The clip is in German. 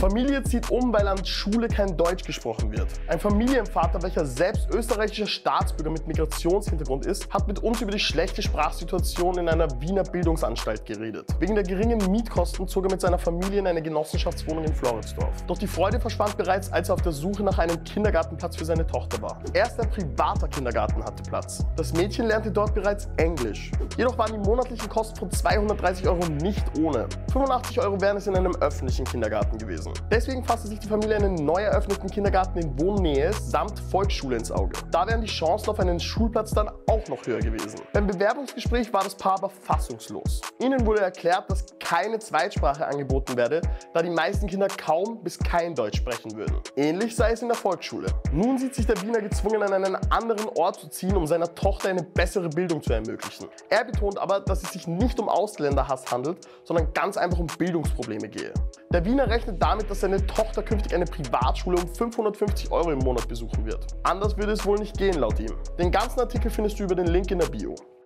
Familie zieht um, weil an Schule kein Deutsch gesprochen wird. Ein Familienvater, welcher selbst österreichischer Staatsbürger mit Migrationshintergrund ist, hat mit uns über die schlechte Sprachsituation in einer Wiener Bildungsanstalt geredet. Wegen der geringen Mietkosten zog er mit seiner Familie in eine Genossenschaftswohnung in Floridsdorf. Doch die Freude verschwand bereits, als er auf der Suche nach einem Kindergartenplatz für seine Tochter war. Erst ein privater Kindergarten hatte Platz. Das Mädchen lernte dort bereits Englisch. Jedoch waren die monatlichen Kosten von 230 € nicht ohne. 85 € wären es in einem öffentlichen Kindergarten gewesen. Deswegen fasste sich die Familie einen neu eröffneten Kindergarten in Wohnnähe samt Volksschule ins Auge. Da wären die Chancen auf einen Schulplatz dann auch noch höher gewesen. Beim Bewerbungsgespräch war das Paar aber fassungslos. Ihnen wurde erklärt, dass keine Zweitsprache angeboten werde, da die meisten Kinder kaum bis kein Deutsch sprechen würden. Ähnlich sei es in der Volksschule. Nun sieht sich der Wiener gezwungen, an einen anderen Ort zu ziehen, um seiner Tochter eine bessere Bildung zu ermöglichen. Er betont aber, dass es sich nicht um Ausländerhass handelt, sondern ganz einfach um Bildungsprobleme gehe. Der Wiener rechnet damit, dass seine Tochter künftig eine Privatschule um 550 € im Monat besuchen wird. Anders würde es wohl nicht gehen laut ihm. Den ganzen Artikel findest du über den Link in der Bio.